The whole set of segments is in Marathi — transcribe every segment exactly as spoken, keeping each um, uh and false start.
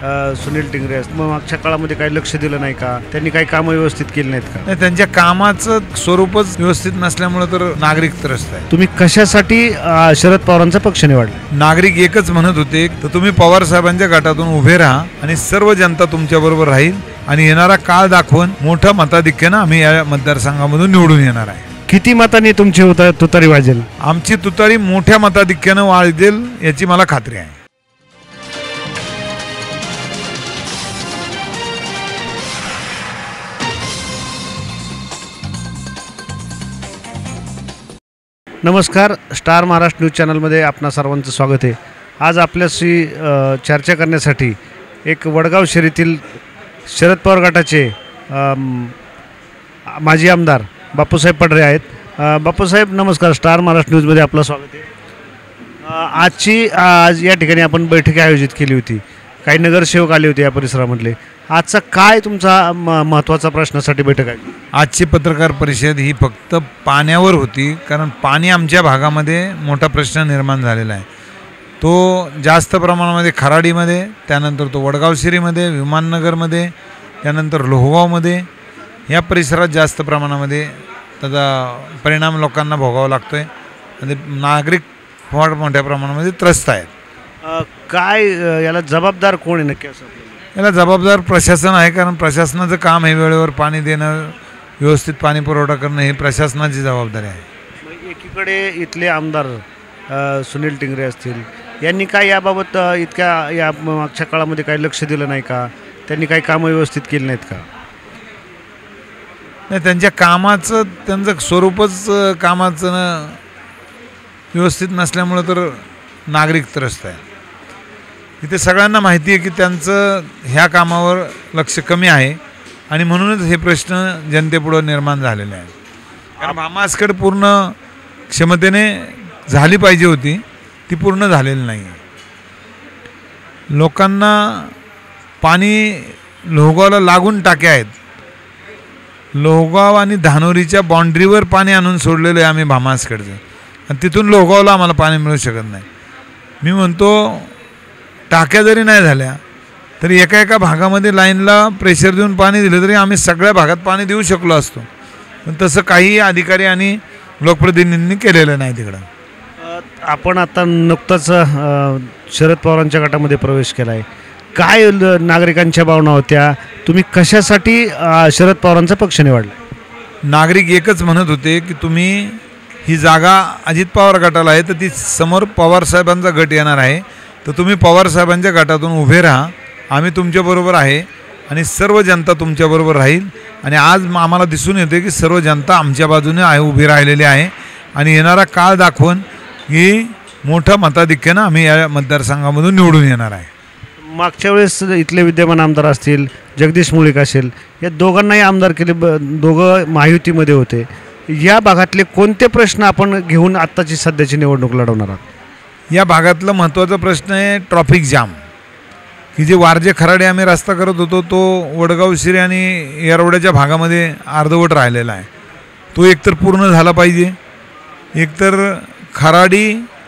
सुनील टिंगरे असतील, मग मागच्या काळामध्ये काही लक्ष दिलं नाही का? त्यांनी काही कामं व्यवस्थित केली नाहीत का? नाही, त्यांच्या कामाचं स्वरूपच व्यवस्थित नसल्यामुळे तर नागरिक त्रस्त आहे. तुम्ही कशासाठी अ, शरद पवारांचा पक्ष निवडला? नागरिक एकच म्हणत होते तर तुम्ही पवार साहेबांच्या गटातून उभे राहा आणि सर्व जनता तुमच्या बरोबर राहील आणि येणारा काळ दाखवून मोठ्या मताधिक्यानं आम्ही या मतदारसंघामधून निवडून येणार आहे. किती मतांनी तुमची उता- तुतारी वाजेल? आमची तुतारी मोठ्या मताधिक्यानं वाढेल याची मला खात्री आहे. नमस्कार, स्टार महाराष्ट्र न्यूज चॅनलमध्ये आपणा सर्वांचं स्वागत आहे. आज आपल्याशी अ, चर्चा करण्यासाठी एक वडगाव शहरातील शरद पवार गटाचे अम, माजी आमदार बापूसाहेब पडरे आहेत. अ, बापूसाहेब नमस्कार, स्टार महाराष्ट्र न्यूजमध्ये आपलं स्वागत आहे. अ, आजची आज या ठिकाणी आपण बैठक आयोजित केली होती, काही नगरसेवक आले होते या परिसरामधले. आजचा काय तुमचा म महत्त्वाचा प्रश्नासाठी बैठक आहे? आजची पत्रकार परिषद ही फक्त पाण्यावर होती, कारण पाणी आमच्या भागामध्ये मोठा प्रश्न निर्माण झालेला आहे. तो जास्त प्रमाणामध्ये खराडीमध्ये, त्यानंतर तो वडगावशिरीमध्ये, विमाननगरमध्ये, त्यानंतर लोहगावमध्ये या परिसरात जास्त प्रमाणामध्ये त्याचा परिणाम लोकांना भोगावा लागतो आहे आणि नागरिक फार मोठ्या प्रमाणामध्ये त्रस्त आहेत. अ, काय अ, याला जबाबदार कोण आहे नक्की असं? याला जबाबदार प्रशासन आहे, कारण प्रशासनाचं काम आहे वेळेवर पाणी देणं, व्यवस्थित पाणी पुरवठा करणं ही प्रशासनाची जबाबदारी आहे. मग एकीकडे इथले आमदार अ, सुनील टिंगरे असतील, यांनी काय याबाबत अ, इतक्या या मागच्या काळामध्ये काही लक्ष दिलं नाही का? त्यांनी काही कामं व्यवस्थित केली नाहीत का? नाही, त्यांच्या कामाचं त्यांचं स्वरूपच कामाचं न व्यवस्थित नसल्यामुळं तर नागरिक त्रस्त आहे. इथे सगळ्यांना माहिती आहे की त्यांचं ह्या कामावर लक्ष कमी आहे आणि म्हणूनच हे प्रश्न जनतेपुढं निर्माण झालेले आहेत. कारण भामासकड पूर्ण क्षमतेने झाली पाहिजे होती, ती पूर्ण झालेली नाही. लोकांना पाणी लोहगावला लागून टाक्या आहेत. लोहगाव आणि धानोरीच्या बाँड्रीवर पाणी आणून सोडलेलं आहे आम्ही भामासकडचं, आणि तिथून लोहगावला आम्हाला पाणी मिळू शकत नाही. मी म्हणतो टाक्या जरी नाही झाल्या तरी एका एका भागामध्ये लाईनला प्रेशर देऊन पाणी दिलं तरी आम्ही सगळ्या भागात पाणी देऊ शकलो असतो, पण तसं काही अधिकारी आणि लोकप्रतिनिधींनी केलेलं नाही तिकडं. अ, आपण आता नुकताच अ, शरद पवारांच्या गटामध्ये प्रवेश केला आहे. काय ल- नागरिकांच्या भावना होत्या? तुम्ही कशासाठी अ, शरद पवारांचा पक्ष निवडला? नागरिक एकच म्हणत होते की तुम्ही ही जागा अजित पवार गटाला आहे तर ती समोर पवारसाहेबांचा गट येणार आहे, तर तुम्ही पवारसाहेबांच्या गटातून उभे राहा, आम्ही तुमच्याबरोबर आहे आणि सर्व जनता तुमच्याबरोबर राहील. आणि आज आम्हाला दिसून येते की सर्व जनता आमच्या बाजूने आहे, उभी राहिलेली आहे आणि येणारा काळ दाखवून की मोठ्या मताधिक्यानं आम्ही या मतदारसंघामधून निवडून येणार आहे. मागच्या वेळेस इथले विद्यमान आमदार असतील, जगदीश मुळीक असेल, या दोघांनाही आमदार केले, ब दोघं महायुतीमध्ये होते. या भागातले कोणते प्रश्न आपण घेऊन आत्ताची सध्याची निवडणूक लढवणार आहात? या भागातला महत्त्वाचा प्रश्न आहे ट्रॉफिक जाम, की जे वारजे खराडे आम्ही रस्ता करत होतो तो वडगाव शिरे आणि येरवड्याच्या भागामध्ये अर्धवट राहिलेला आहे. तो एकतर पूर्ण झाला पाहिजे. एकतर खराडी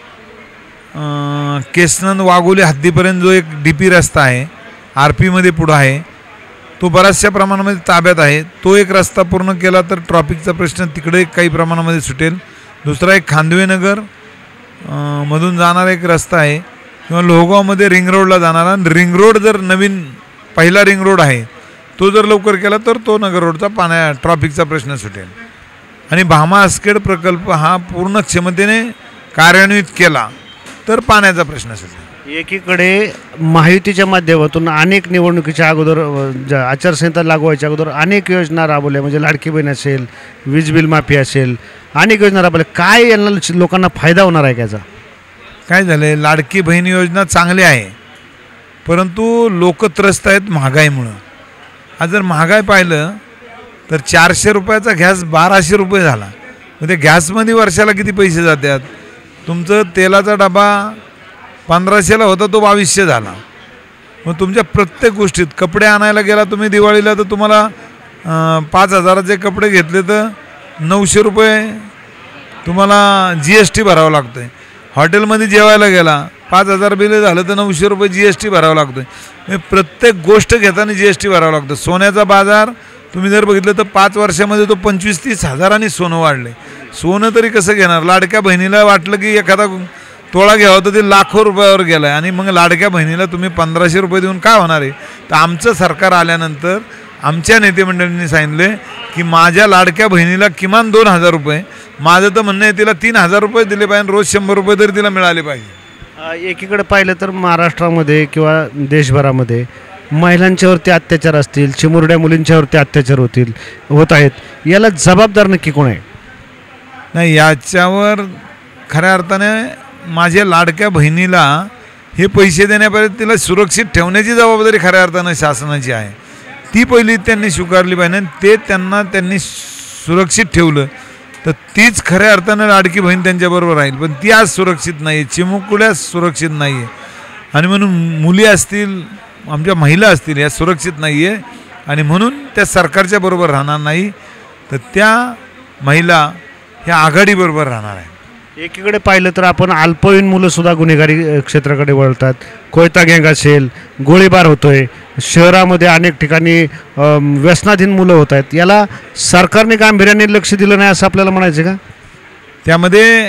केसनंद वाघोली हद्दीपर्यंत जो एक डी पी रस्ता आहे, आर पीमध्ये पुढं आहे, तो बऱ्याचशा प्रमाणामध्ये ताब्यात आहे. तो एक रस्ता पूर्ण केला तर ट्रॉफिकचा प्रश्न तिकडे काही प्रमाणामध्ये सुटेल. दुसरा एक खांदवेनगर मधून जाणारा एक रस्ता आहे, किंवा लोहगावमध्ये रिंग रोडला जाणारा. रिंग रोड जर नवीन पहिला रिंग रोड आहे तो जर लवकर केला तर तो नगर रोडचा पाण्या ट्रॉफिकचा प्रश्न सुटेल. आणि भामा आसखेड प्रकल्प हा पूर्ण क्षमतेने कार्यान्वित केला तर पाण्याचा प्रश्न सुटेल. एकीकडे महायुतीच्या माध्यमातून अनेक निवडणुकीच्या अगोदर अ, ज्या आचारसंहिता लागू व्हायच्या अगोदर अनेक योजना राबवल्या, म्हणजे लाडकी बहीण असेल, वीज बिल माफी असेल, अनेक योजना राबवल्या. काय यांना लोकांना फायदा होणार आहे त्याचा? काय झालं आहे, लाडकी बहीण योजना चांगली आहे, परंतु लोक त्रस्त आहेत महागाईमुळं. आज जर महागाई पाहिलं तर चारशे रुपयाचा गॅस बाराशे रुपये झाला. मग ते गॅसमध्ये वर्षाला किती पैसे जातात? तुमचं तेलाचा डबा पंधराशेला होता तो बावीसशे झाला. मग तुमच्या प्रत्येक गोष्टीत कपडे आणायला गेला तुम्ही दिवाळीला तर तुम्हाला पाच हजाराचे कपडे घेतले तर नऊशे रुपये तुम्हाला जी एस टी भरावं लागतं आहे. हॉटेलमध्ये जेवायला गेला पाच हजार बिल झालं तर नऊशे रुपये जी एस टी भरावं लागतो आहे. प्रत्येक गोष्ट घेताना जी एस टी भरावं लागतं. सोन्याचा बाजार तुम्ही जर बघितलं तर पाच वर्षामध्ये तो पंचवीस तीस हजारांनी सोनं वाढलं आहे. सोनं तरी कसं घेणार? लाडक्या बहिणीला वाटलं की एखादा तोळा घ्यावा तर ते लाखो रुपयावर गेलं आहे आणि मग लाडक्या बहिणीला तुम्ही पंधराशे रुपये देऊन काय होणार आहे? तर आमचं सरकार आल्यानंतर आमच्या नेतेमंडळींनी सांगितले की माझ्या लाडक्या बहिणीला किमान दोन हजार रुपये, माझं तर म्हणणं आहे तिला तीन हजार रुपये दिले पाहिजे, रोज शंभर रुपये तरी तिला मिळाले पाहिजे. अ, एकीकडे पाहिलं तर महाराष्ट्रामध्ये किंवा देशभरामध्ये महिलांच्यावरती अत्याचार असतील, चिमुरड्या मुलींच्यावरती अत्याचार होतील होत आहेत. याला जबाबदार नक्की कोण आहे? नाही, याच्यावर खऱ्या अर्थाने माझ्या लाडक्या बहिणीला हे पैसे देण्यापर्यंत तिला सुरक्षित ठेवण्याची जबाबदारी खऱ्या अर्थानं शासनाची आहे. ती पहिली त्यांनी स्वीकारली पाहिजे. ते त्यांना त्यांनी सुरक्षित ठेवलं तर तीच खऱ्या अर्थानं लाडकी बहीण त्यांच्याबरोबर राहील. पण ती आज सुरक्षित नाही आहे, चिमुकल्या सुरक्षित नाही आहे आणि म्हणून मुली असतील, आमच्या महिला असतील या सुरक्षित नाही आहे आणि म्हणून त्या सरकारच्या बरोबर राहणार नाही, तर त्या महिला ह्या आघाडीबरोबर राहणार आहे. एकीकडे पाहिलं तर आपण अल्पवयीन मुलंसुद्धा गुन्हेगारी अ, क्षेत्राकडे वळतात. कोयता गँग असेल, गोळीबार होतोय, शहरामध्ये अनेक ठिकाणी अम, व्यसनाधीन मुलं होत आहेत. याला सरकारने गांभीर्याने लक्ष दिलं नाही असं आपल्याला म्हणायचं का? त्यामध्ये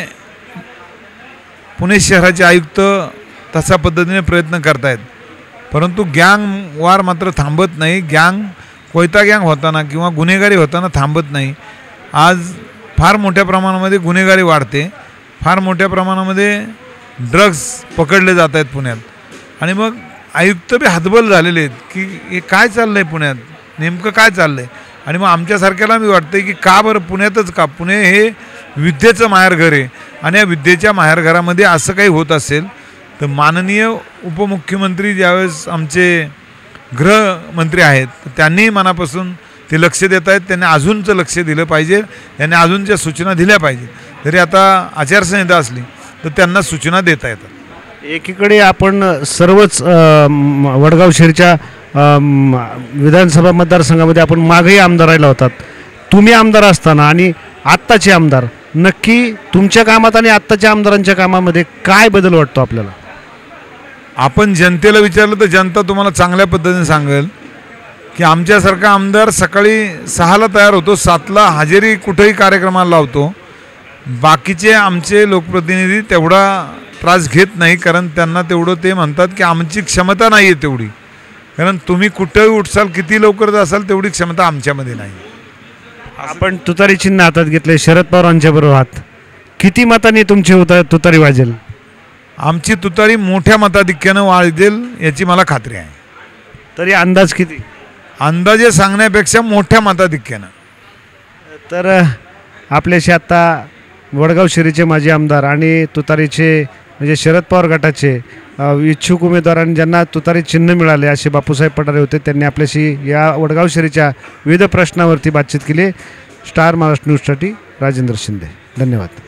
पुणे शहराचे आयुक्त तशा पद्धतीने प्रयत्न करत आहेत, परंतु गँग वार मात्र थांबत नाही. गँग कोयता गँग होताना किंवा गुन्हेगारी होताना थांबत नाही. आज फार मोठ्या प्रमाणामध्ये गुन्हेगारी वाढते, फार मोठ्या प्रमाणामध्ये ड्रग्ज पकडले जात आहेत पुण्यात आणि मग आयुक्त बी हतबल झालेले आहेत की हे काय चाललं आहे पुण्यात, नेमकं काय चाललं आहे. आणि मग आमच्यासारख्याला मी वाटतं की का बरं पुण्यातच का? पुणे हे विद्येचं माहेरघर आहे आणि या विद्येच्या माहेरघरामध्ये असं काही होत असेल तर माननीय उपमुख्यमंत्री ज्यावेळेस आमचे गृहमंत्री आहेत तर त्यांनी मनापासून ते लक्ष देत आहेत. त्यांनी अजूनचं लक्ष दिलं पाहिजे, त्यांनी अजूनच्या सूचना दिल्या पाहिजे. जरी आता आचारसंहिता असली तर त्यांना सूचना देता येतात. एकीकडे आपण सर्वच अ, म, वडगाव शहरच्या अ, म, विधानसभा मतदारसंघामध्ये आपण मागही आमदार राहिला होतात. तुम्ही आमदार असताना आणि आत्ताचे आमदार, नक्की तुमच्या कामात आणि आत्ताच्या आमदारांच्या कामामध्ये काय बदल वाटतो आपल्याला? आपण जनतेला विचारलं तर जनता तुम्हाला चांगल्या पद्धतीने सांगेल की आमच्यासारखा आमदार सकाळी सहाला तयार होतो, सातला हजेरी कुठेही कार्यक्रमाला लावतो. बाकीचे आमचे लोकप्रतिनिधी तेवढा त्रास घेत नाही, कारण त्यांना तेवढं ते म्हणतात की आमची क्षमता नाही आहे तेवढी, कारण तुम्ही कुठेही उठसाल, किती लवकर जासाल तेवढी क्षमता आमच्यामध्ये नाही. आपण तुतारी चिन्ह हातात घेतले, शरद पवारांच्या बरोबर आहात. किती मतांनी तुमची उता तुतारी वाजेल? आमची तुतारी मोठ्या मताधिक्यानं वाजेल याची मला खात्री आहे. तरी अंदाज किती? अंदाजे सांगण्यापेक्षा मोठ्या मताधिक्यानं. तर अ, आपल्याशी आत्ता वडगाव शहरीचे माजी आमदार आणि तुतारीचे म्हणजे शरद पवार गटाचे अ, इच्छुक उमेदवारांनी ज्यांना तुतारी चिन्ह मिळाले असे बापूसाहेब पठारे होते. त्यांनी आपल्याशी या वडगाव शहरीच्या विविध प्रश्नावरती बातचीत केली. स्टार महाराष्ट्र न्यूजसाठी राजेंद्र शिंदे. धन्यवाद.